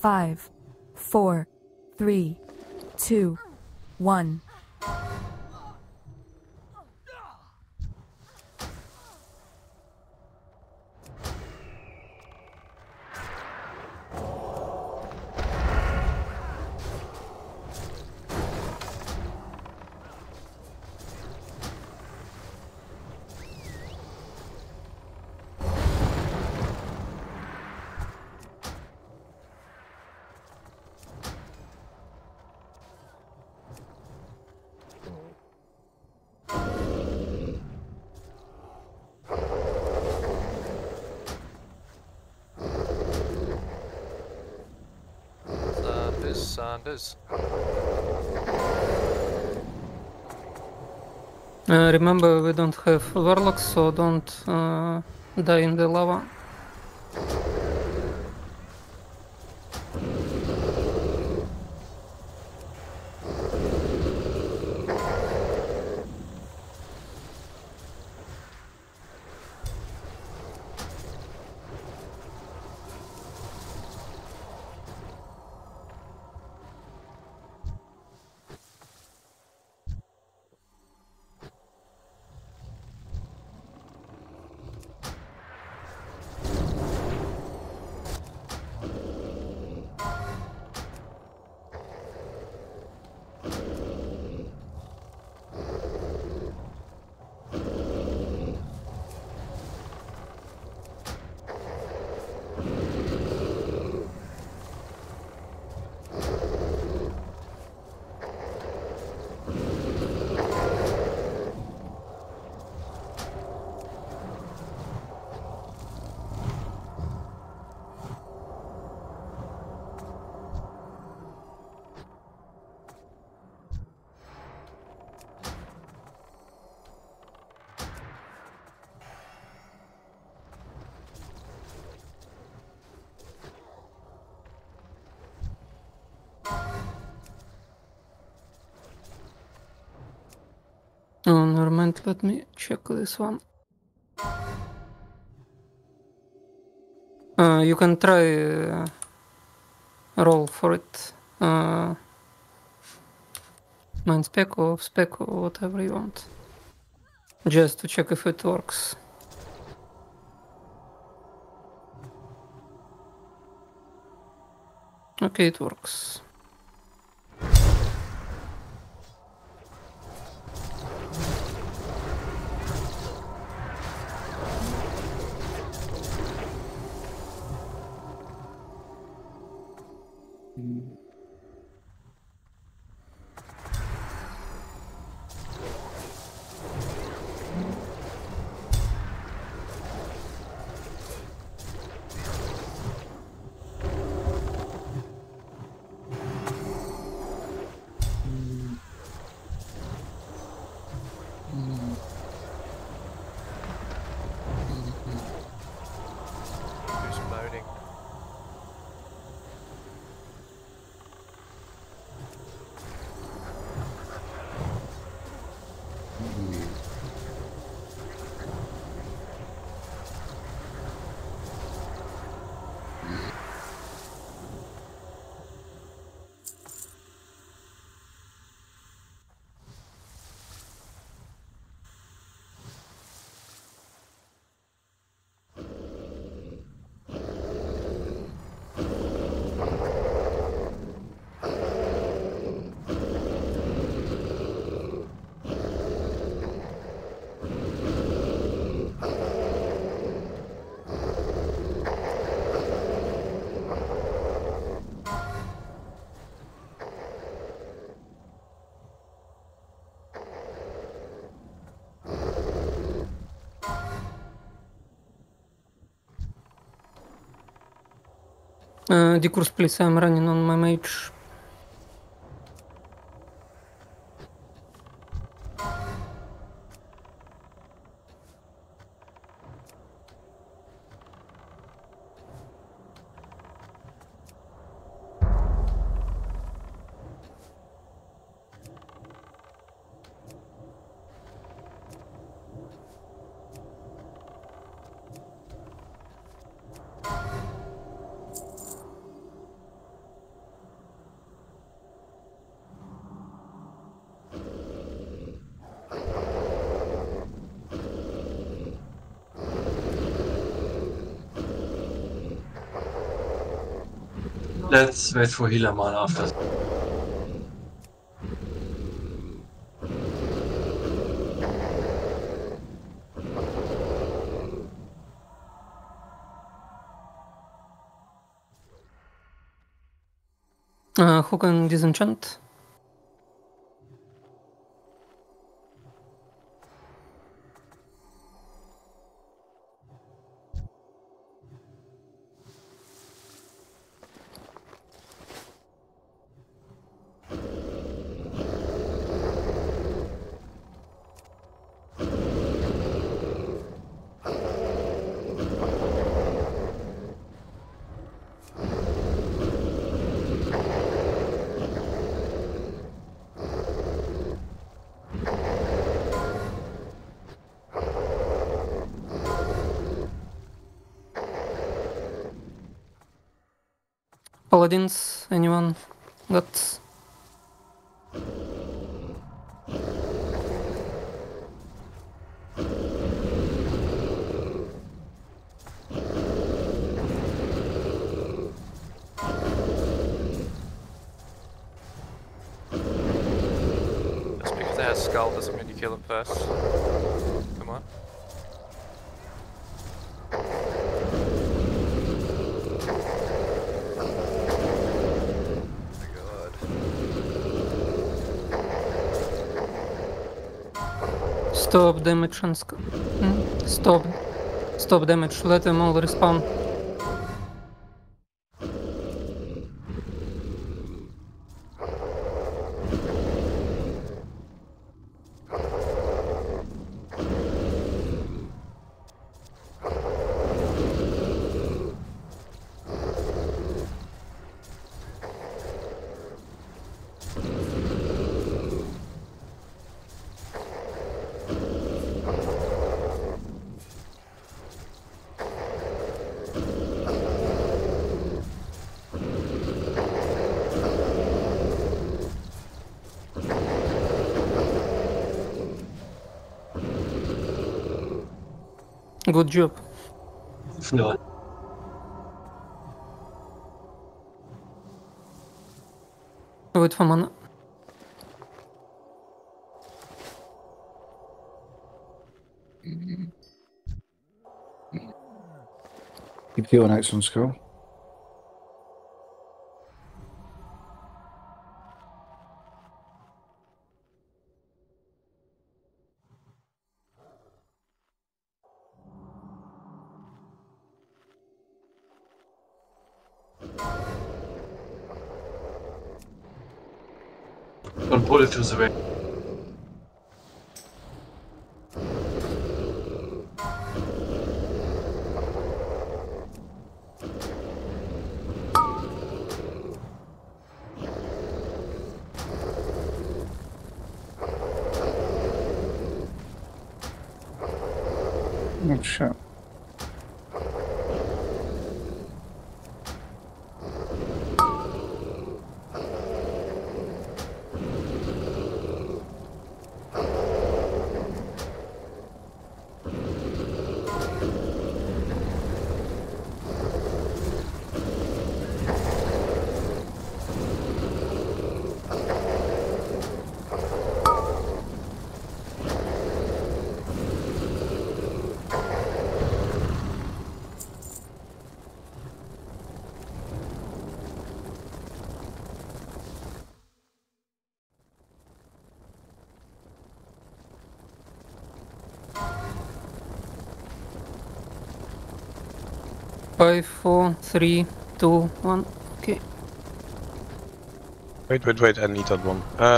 5, 4, 3, 2, 1. Sanders. Remember, we don't have warlocks, so don't die in the lava. Oh, never mind, let me check this one. You can try roll for it. Mind spec or spec or whatever you want. Just to check if it works. Okay, it works. Who's moaning? Decurs, please, I'm running on my mage. Let's wait for healer mana after. Who can disenchant? Paladins, anyone got? Just because they have skull doesn't mean you kill them first. Come on. Oh my god. Stop damage and Stop damage, let them all respawn. Good job. No. Wait for mana. Keep your next on skull. Don't pull it to the way. Oh shit. Five, 4, 3, 2, 1. Okay. Wait, I need that one.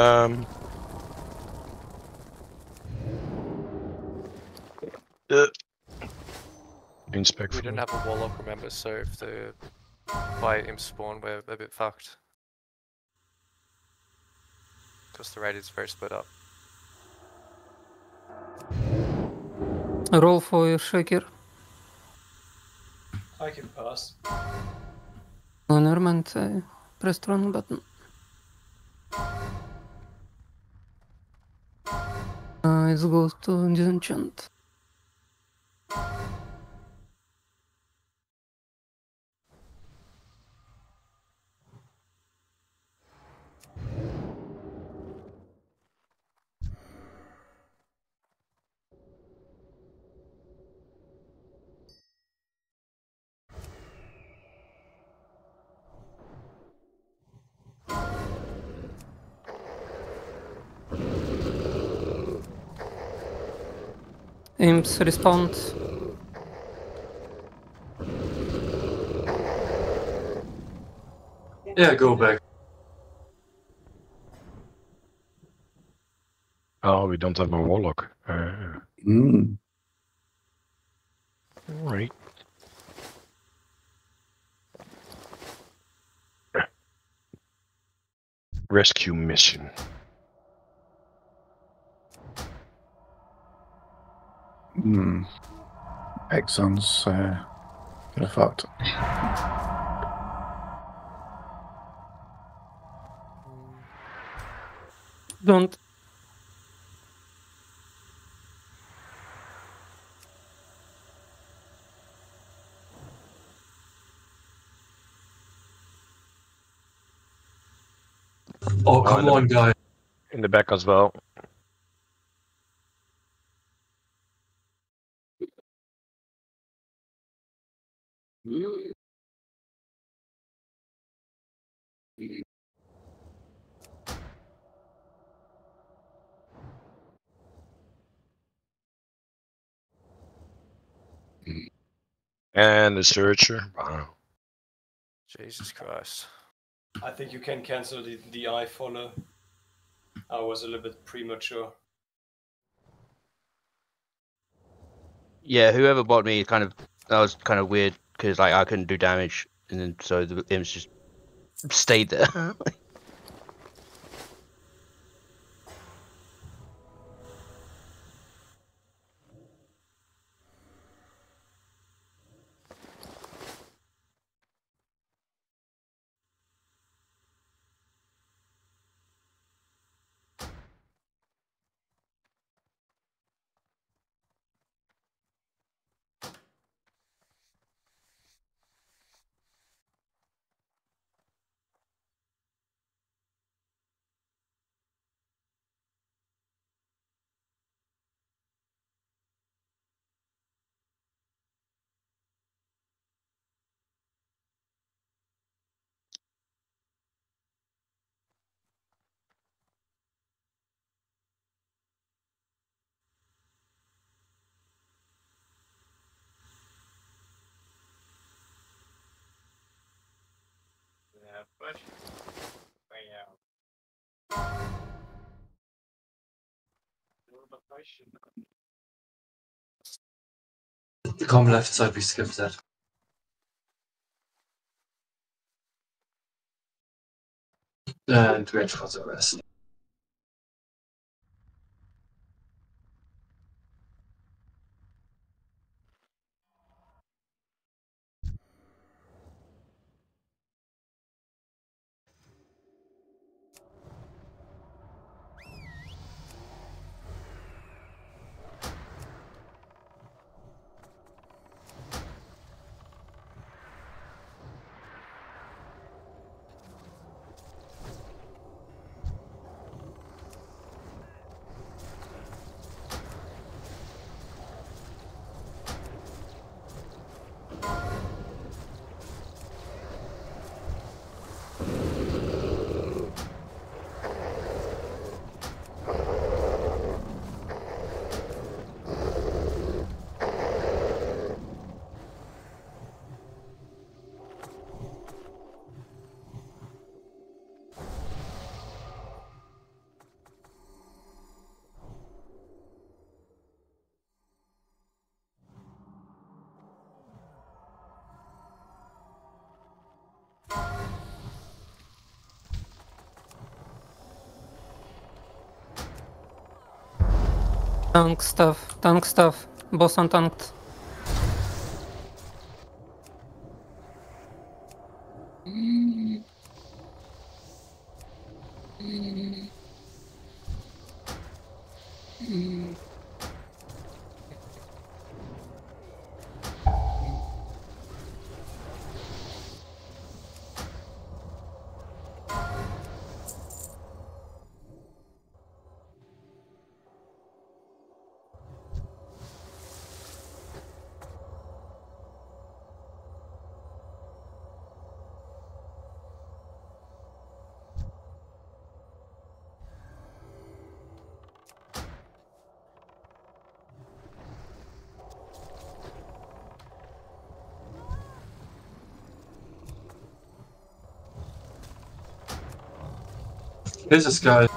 Inspect. We don't have a warlock, remember, so if the fire imps spawn, we're a bit fucked. Because the raid is very split up. Roll for your shaker. I can pass. No, never mind, I pressed wrong button. It goes to disenchant. Imps respond. Yeah, go back. Oh, we don't have a warlock. Alright. Rescue mission. Exxon's kind of fucked. Don't. Oh, Oh, come on, guy. In the back as well. And the searcher. Wow. Jesus Christ. I think you can cancel the eye follow. I was a little bit premature. Yeah, whoever bought me that was kind of weird because like I couldn't do damage, and then so the imps just stayed there. Come left side, we skipped that. And wait for the rest. Tank stuff. Boss untanked. Here's this guy.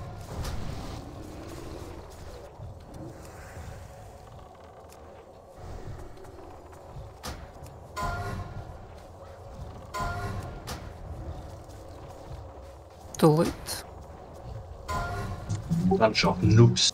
Too late. Bunch of noobs.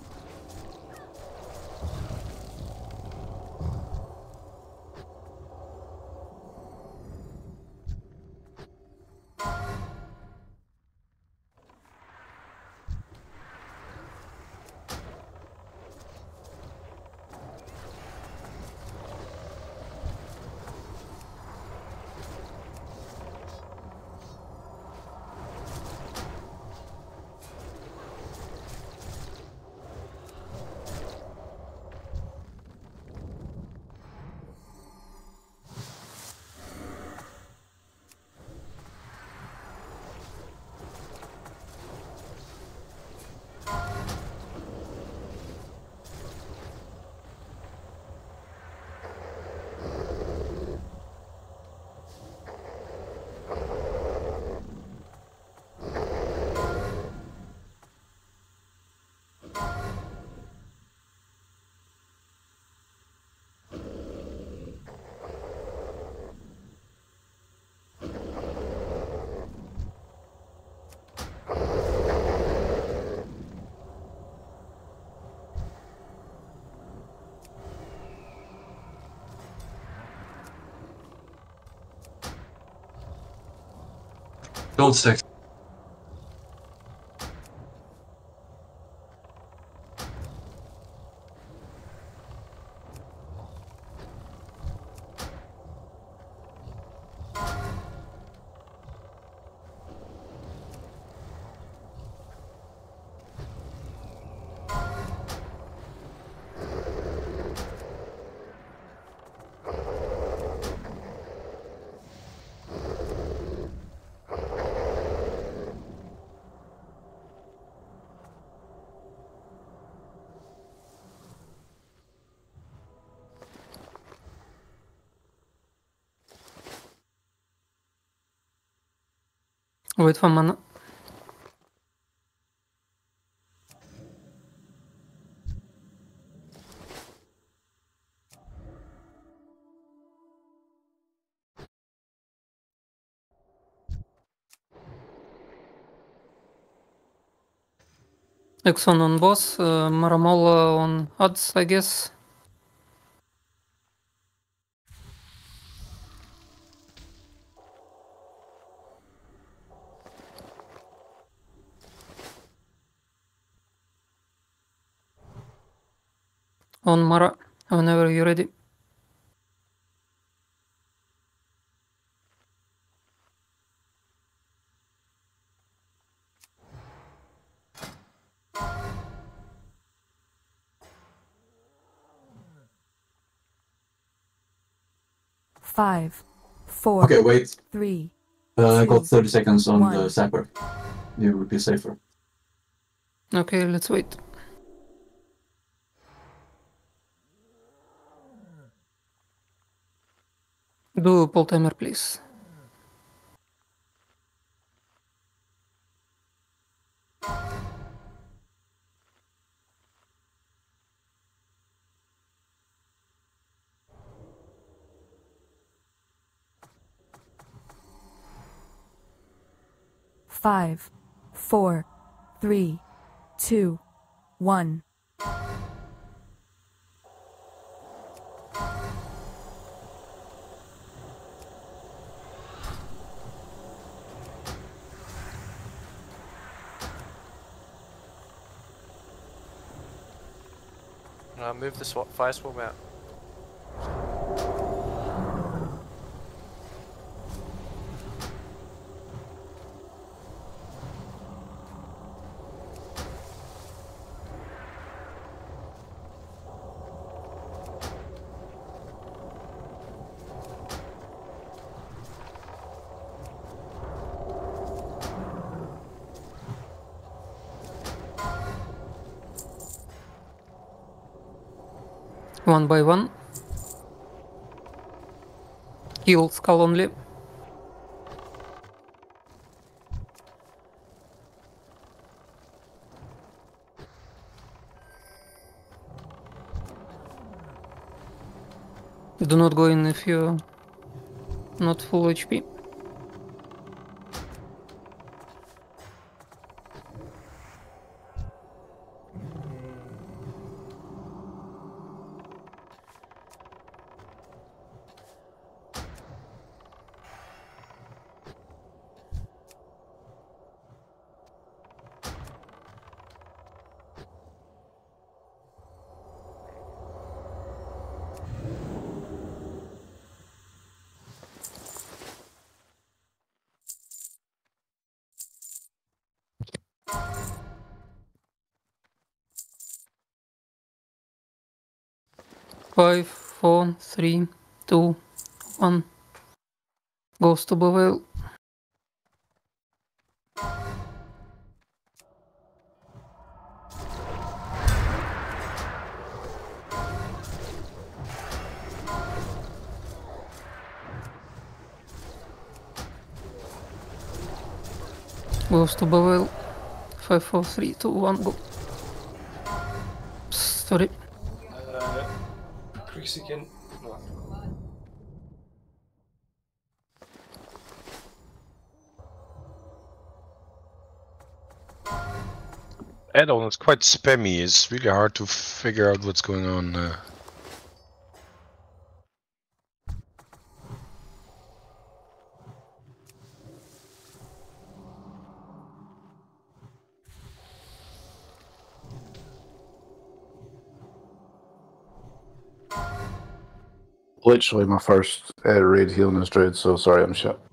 Gold sticks. Wait for mana. Exxon on boss, Maramola on odds, I guess. On Mara, whenever you're ready. Five, four, Okay, wait. 3, I got Two, 30 seconds on one. the sapper. You would be safer. Okay, let's wait. Do pull timer, please. Five, four, 3, 2, 1. Move the fire swarm out. One by one. Kill skull only. Do not go in if you're not full HP. Five, four, three, two, one. Goes to Bevel. Goes to Bevel. 5, 4, 3, 2, 1, go. Sorry. Mexican. No. Add-on is quite spammy. It's really hard to figure out what's going on. Literally my first raid healing this druid, so sorry I'm shit.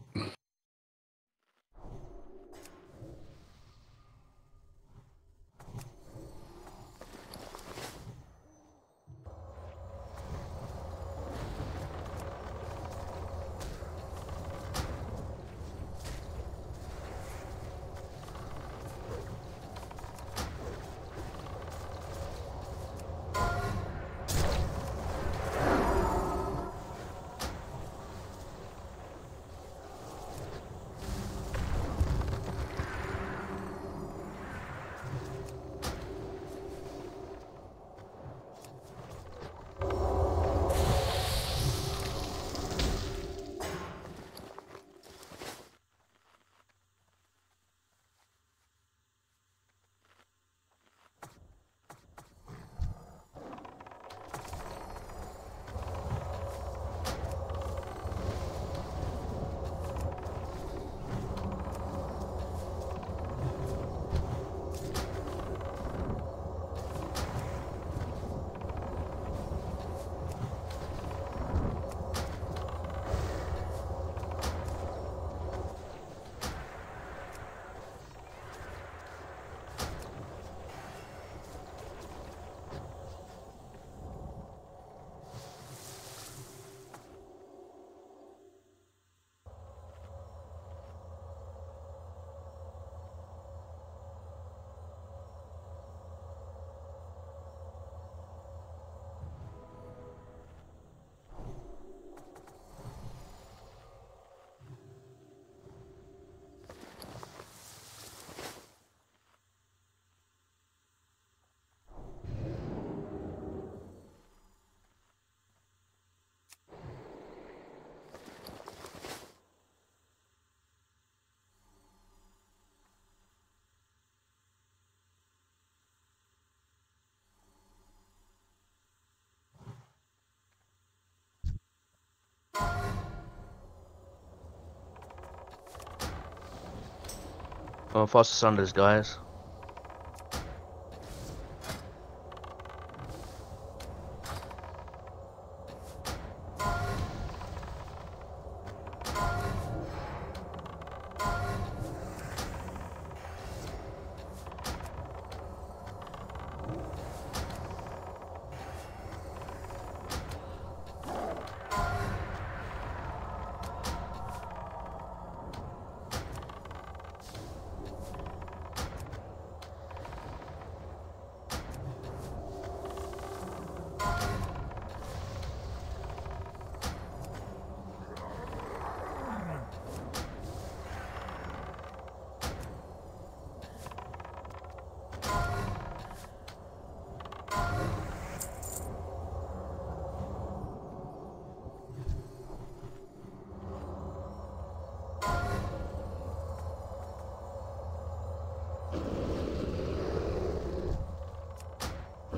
Oh, faster Sanders, guys.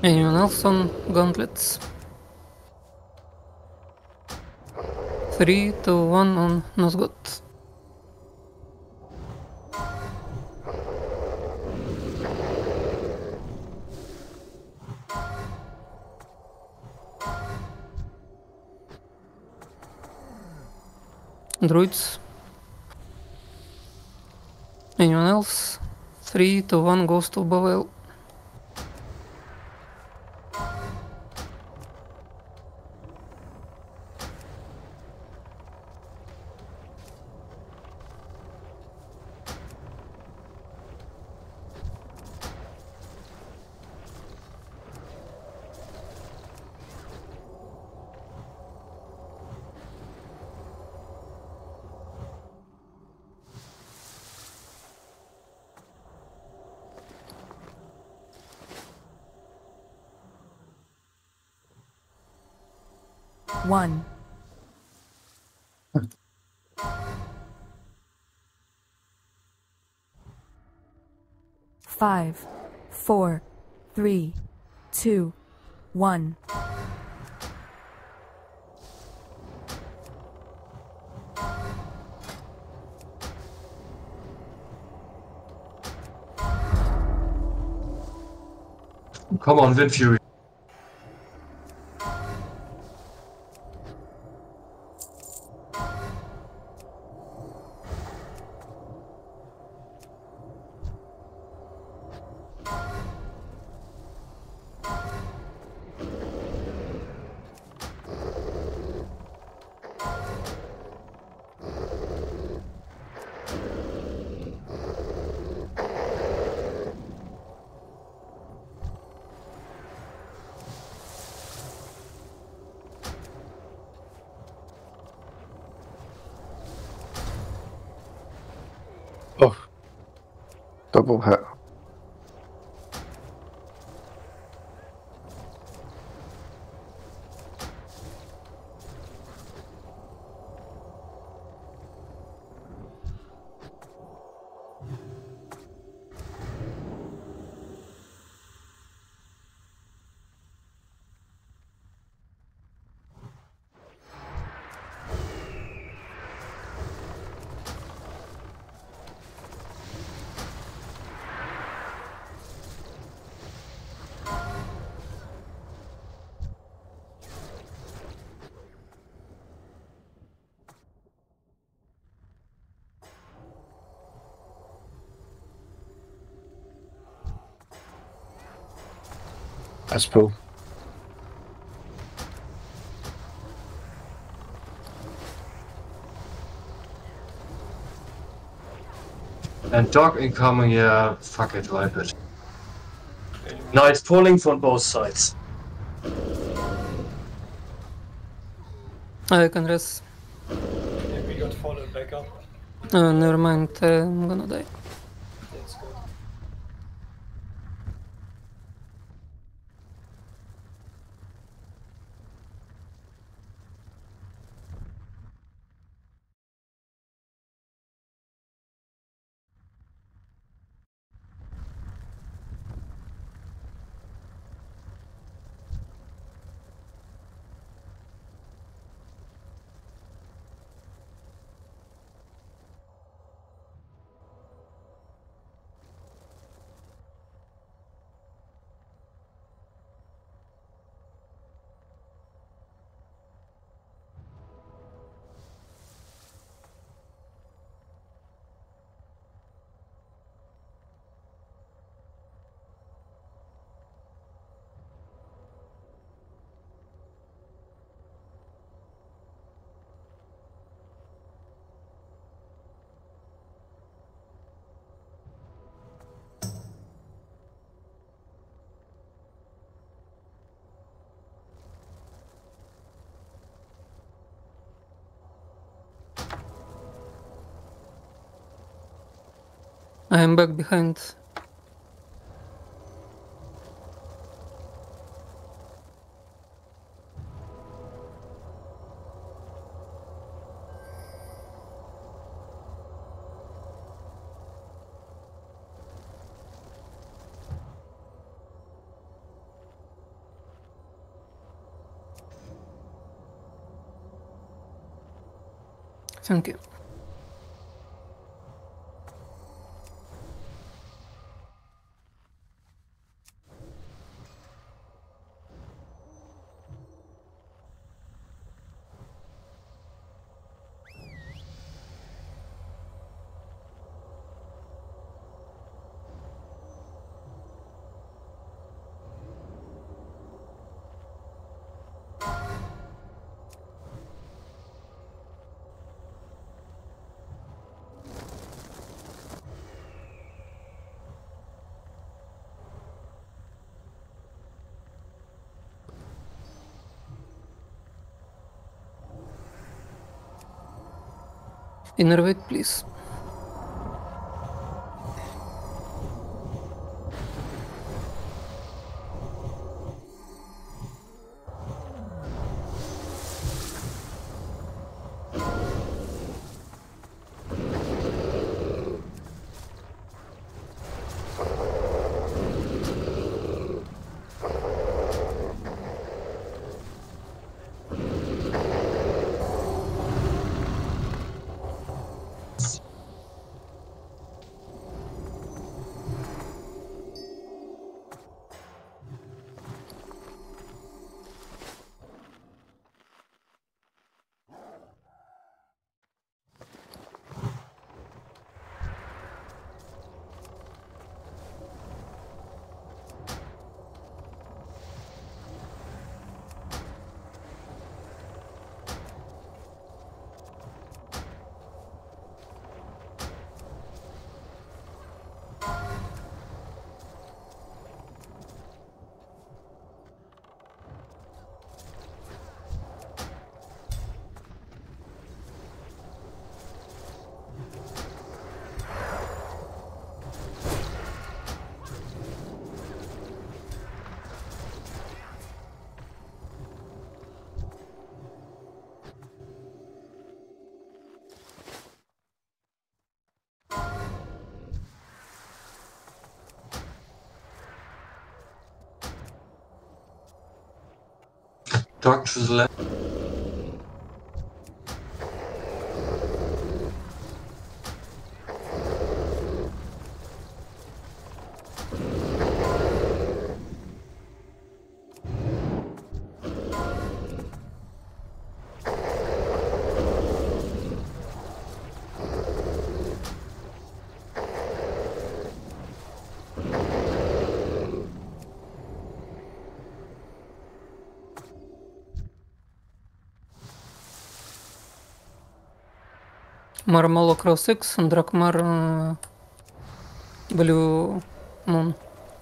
Anyone else on gauntlets? 3, 2, 1 on Nosgoth. Druids. Anyone else? 3, 2, 1 goes to Bavel. One. Five, four, three, two, one. Come on, Wind Fury. Oh. Double hit. That's cool. And dog incoming, yeah, fuck it, wipe it. Now it's pulling from both sides. I can rest. Yeah, we got followed back up. Never mind, I'm gonna die. That's good. I am back behind. Thank you. Innervate, please. Talk to the left. Marmolo Cross X and Drakmar Blue Moon.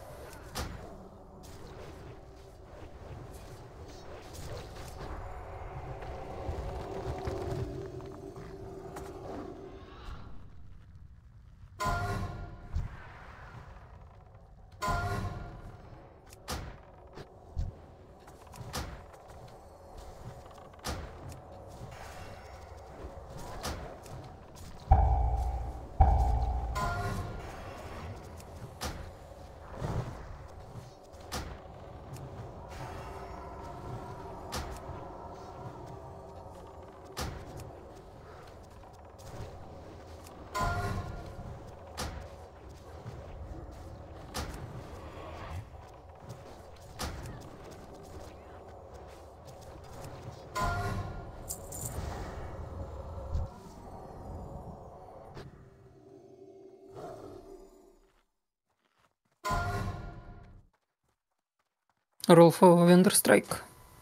Roll for Vendor Strike.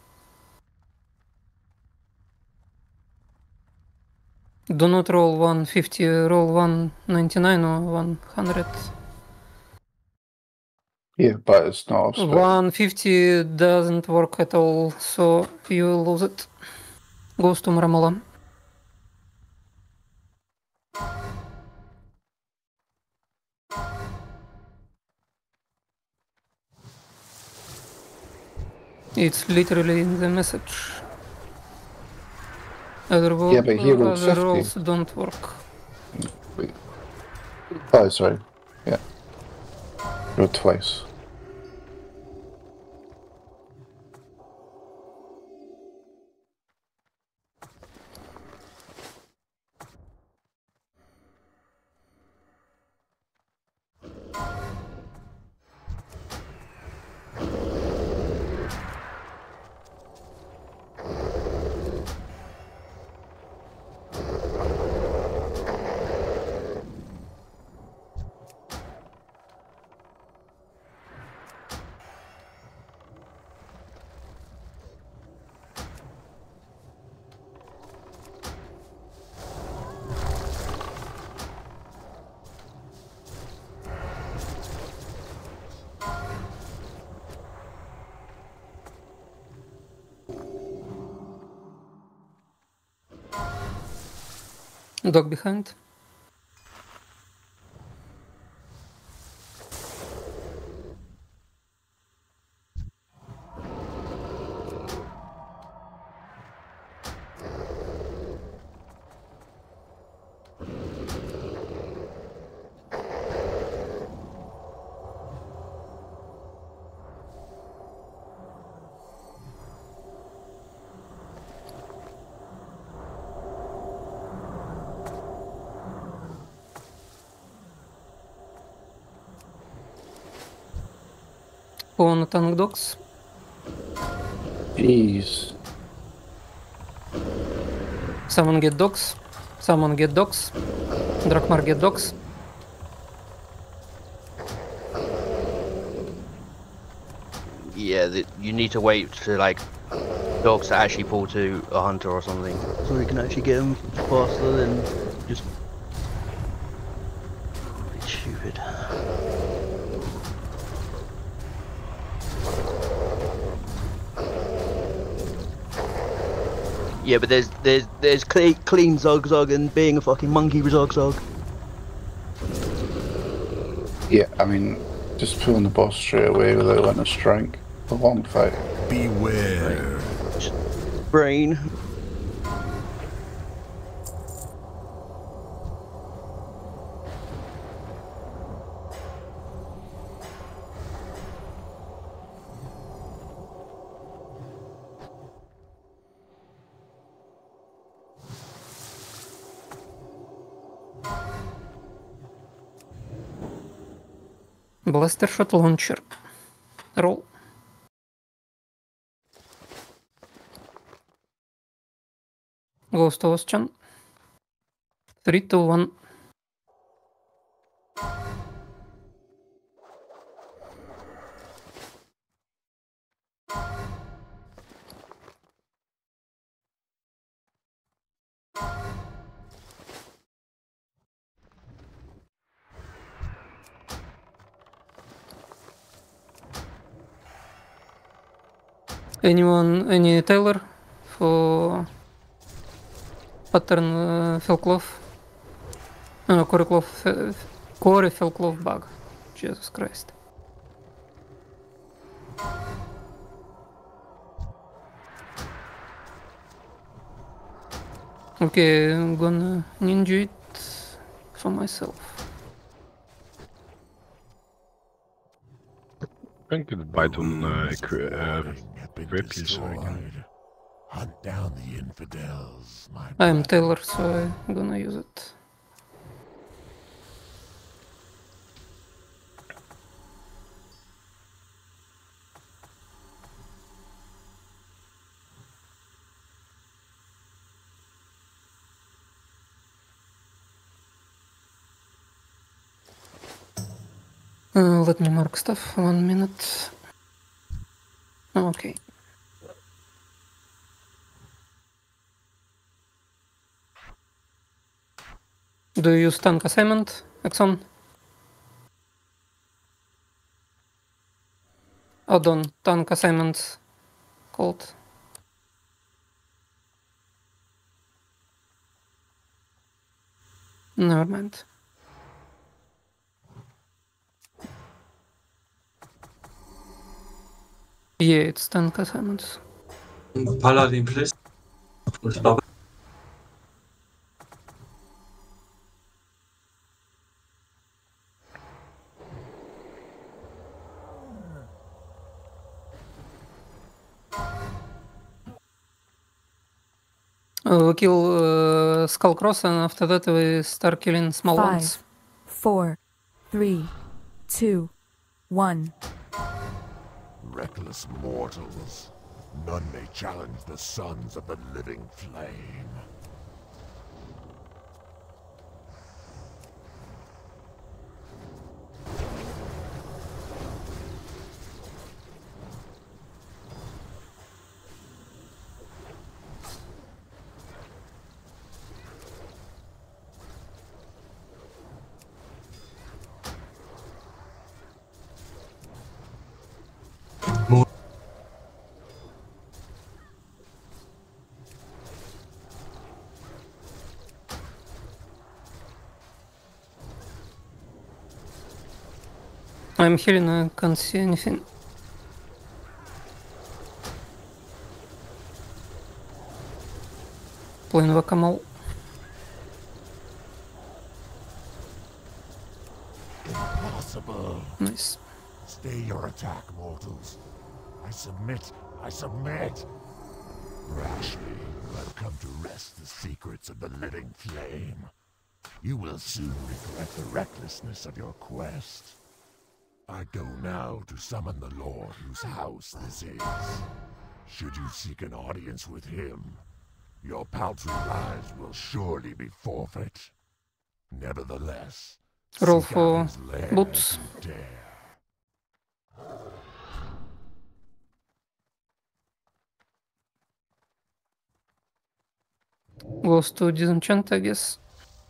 Do not roll 150, roll 199 or 100. Yeah, but it's not spec. 150 doesn't work at all, so you lose it. Goes to Marmola. It's literally in the message. Other, Yeah, but he rolled other 50. rolls don't work. Wait. Oh, sorry. Yeah. Rolled twice. Dog behind. Pawn tank dogs. Jeez. Someone get dogs. Someone get dogs. Drakmar get dogs. Yeah, you need to wait to like dogs to actually pull to a hunter or something, so we can actually get them faster than just. It's stupid. Yeah, but there's clean Zog and being a fucking monkey with Zog. Yeah, I mean, just pulling the boss straight away without letting us strike. A long fight. Beware. Brain. Blaster shot launcher. Roll. Goes to Oschan. 3, 2, 1. Anyone, any Taylor for pattern Felclough? Corey Felclough bug. Jesus Christ. Okay, I'm gonna ninja it for myself. I think it's bite on grip you, so I can. Destroyed. Hunt down the infidels, my I'm brother. Taylor, so I'm gonna use it. Let me mark stuff. 1 minute. Okay. Do you use tank assignment, Exxon? Add-on tank assignments called. Never mind. Yeah, it's tank assignments. Paladin, please. Stop. We kill Skullcross and after that we start killing small 5, ones. 4, 3, 2, 1. Reckless mortals. None may challenge the sons of the living flame. I'm healing, I can't see anything. Playing whack-a-mole. Impossible. Nice. Stay your attack, mortals. I submit. I submit. Rashly, you have come to wrest the secrets of the living flame. You will soon regret the recklessness of your quest. I go now to summon the Lord whose house this is. Should you seek an audience with him, your paltry lives will surely be forfeit. Nevertheless, Roll seek out for his lair boots. if you dare. Goes to disenchant, I guess.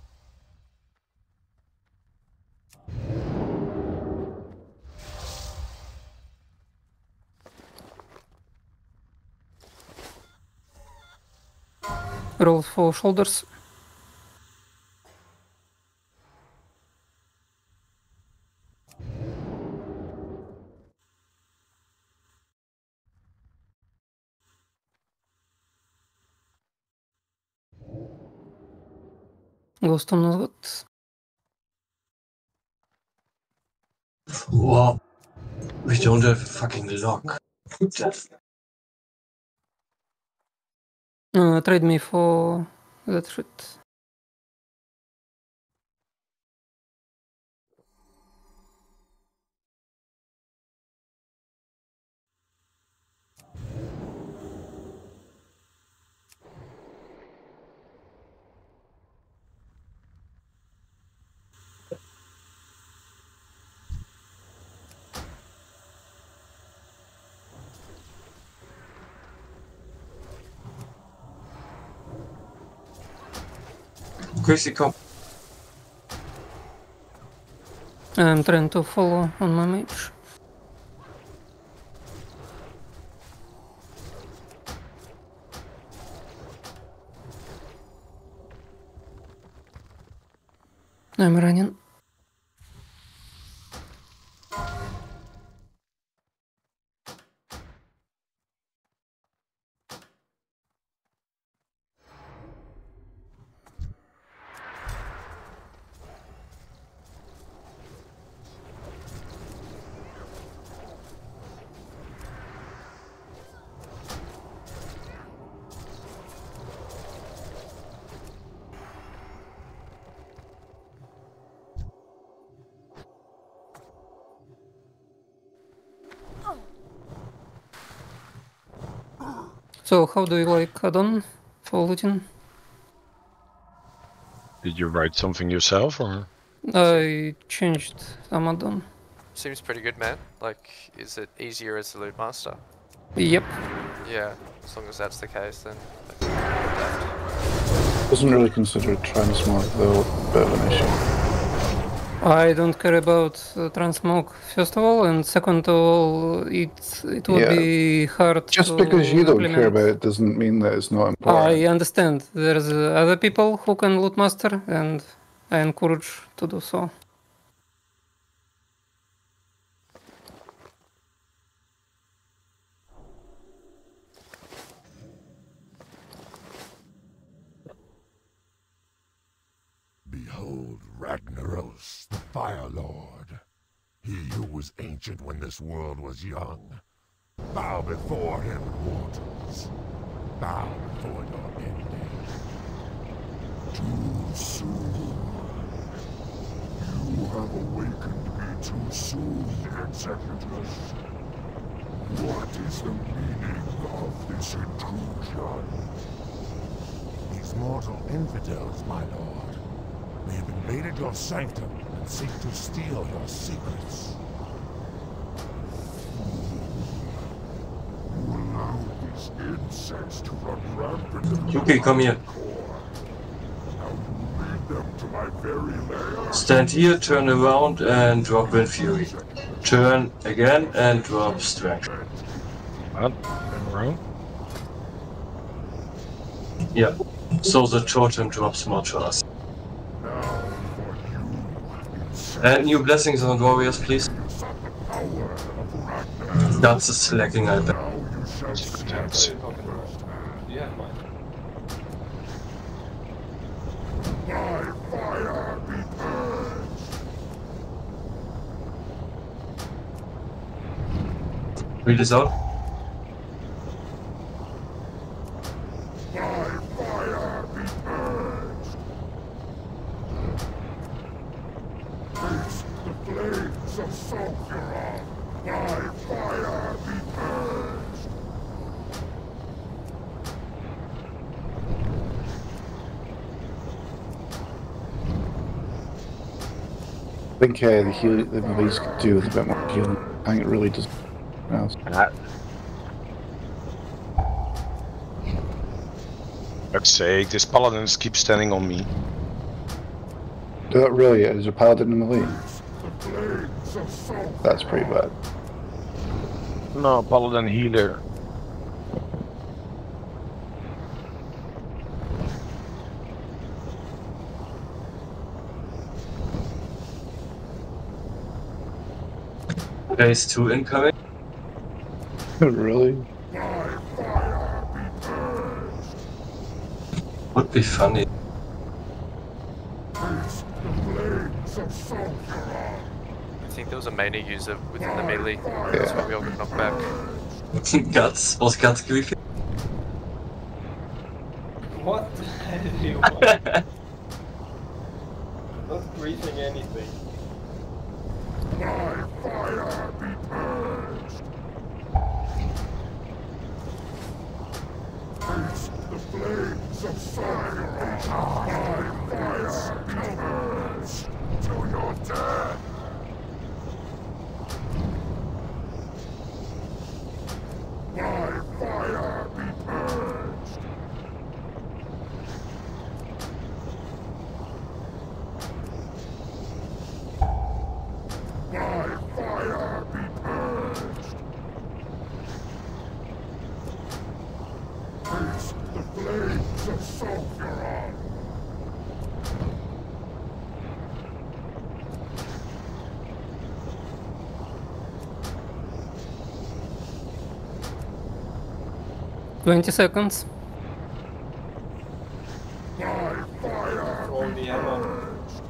Roll for shoulders. Goes to Nosgood. Wow. We don't have fucking lock. Trade me for that shit. Chrissy, come. I'm trying to follow on my mage. I'm running. So how do you like add-on for looting? Did you write something yourself, or? I changed some add-on. Seems pretty good, man. Like, is it easier as the loot master? Yep. Yeah, as long as that's the case, then that's daft. Wasn't really considered transmog though, a bit of an issue. I don't care about transmog first of all, and second of all, it would Yeah. be hard Just to because you don't care implement. about it doesn't mean that it's not important. I understand. There's other people who can loot master, and I encourage to do so. Behold Ragnaros, the Fire Lord. He who was ancient when this world was young. Bow before him, mortals. Bow before your ending. Too soon. You have awakened me too soon, Executus. What is the meaning of this intrusion? These mortal infidels, my lord. They have invaded your sanctum and seek to steal your secrets. You allow these insects to run rampant. Yuki, come here. Now you lead them to my very lair. Stand here, turn around, and drop Wind Fury. Turn again and drop Strength. What? Turn around? Yeah. So the totem drops more to us. And new blessings on warriors, please. That's a slacking, I bet. Secret hands. You have mine. Read this out. I think the release could do with a bit more healing. I think it really does. Else. Fuck's sake, this paladins keep standing on me. That really is a paladin in the lead. That's pretty bad. No, paladin healer. Phase 2 incoming. Really? Would be funny. I think there was a melee user within the melee. That's why we all got knocked back. Guts? Was Guts griefing? What the hell do you want? Not griefing anything. "20 seconds." Throw the ammo.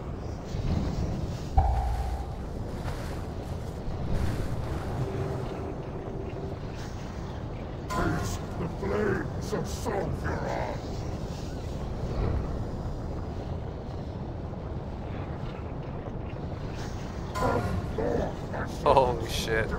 Holy shit.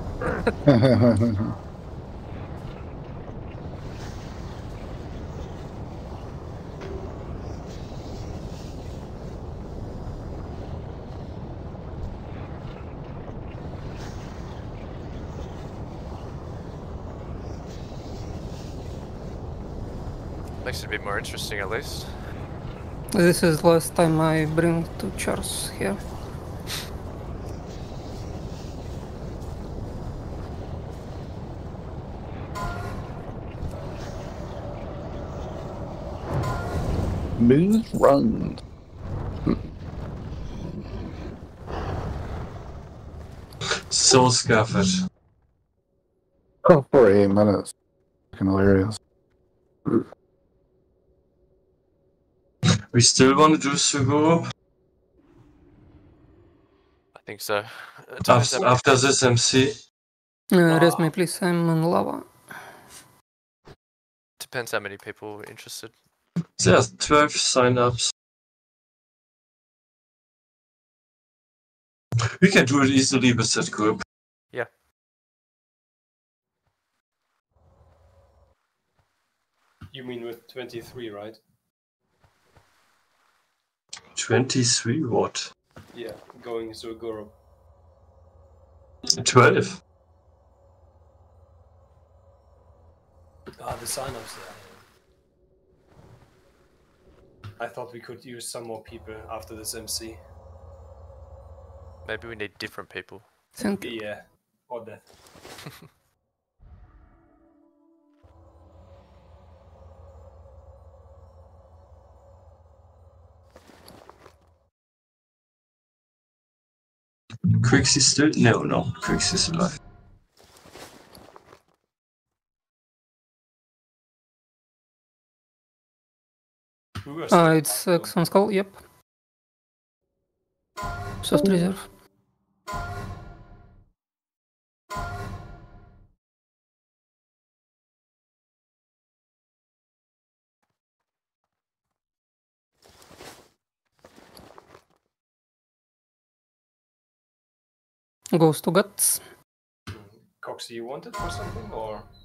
Makes it a bit more interesting at least. This is last time I bring 2 chars here. Smooth run. So scuffed. Oh, for 8 minutes. Fucking hilarious. We still want to do Suguru? I think so. It depends how many After this MC? Rest me please, I'm on lava. Depends how many people are interested. There's 12 sign-ups. We can do it easily with that group. Yeah. You mean with 23, right? 23 what? Yeah, going to Goro. 12. Ah, the sign-ups there. I thought we could use some more people after this MC. Maybe we need different people. Thank you. Yeah, or that. Quixie's still? No, Quixie's alive. We were It's Xon Skull, yep. Soft reserve. Goes to guts. Coxy, you wanted for something or?